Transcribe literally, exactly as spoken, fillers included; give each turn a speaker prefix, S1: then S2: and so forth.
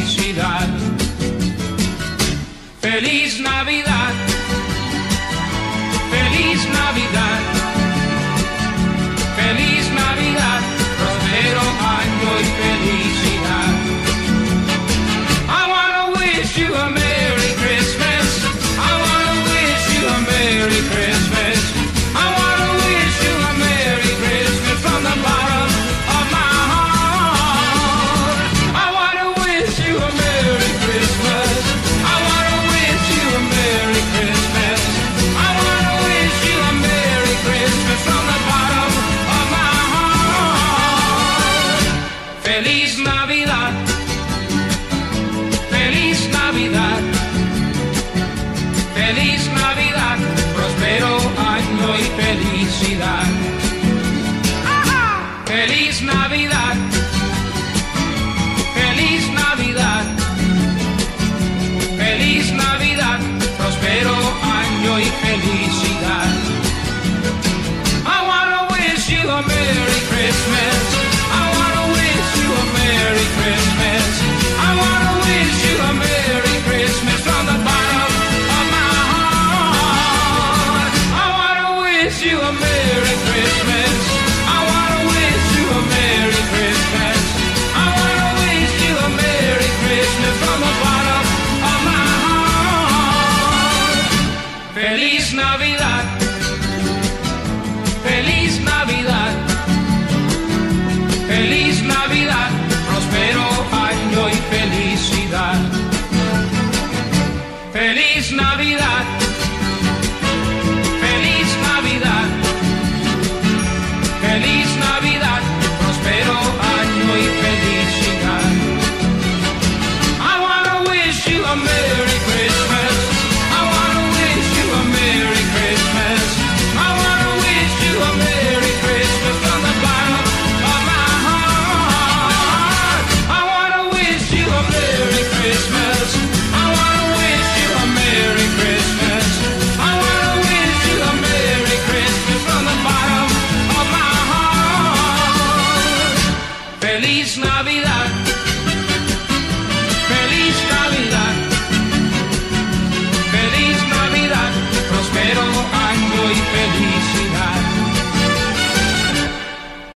S1: felicidad. Feliz Navidad, feliz Navidad, feliz Navidad, próspero año y felicidad. I wanna wish you a Merry Christmas. I wanna wish you a Merry Christmas. I wanna wish you a Merry Christmas from the bottom of my heart. I wanna wish you a Merry Christmas. I wanna wish you a Merry Christmas. I wanna wish you a Merry Christmas from the bottom of my heart. Feliz Navidad, feliz Navidad, feliz Navidad, próspero año y felicidad. Feliz Navidad, feliz Navidad, feliz Navidad, próspero año y felicidad. I wanna wish you a Merry Christmas. I wanna wish you a Merry Christmas. I wanna wish you a Merry Christmas from the bottom of my heart. I wanna wish you a Merry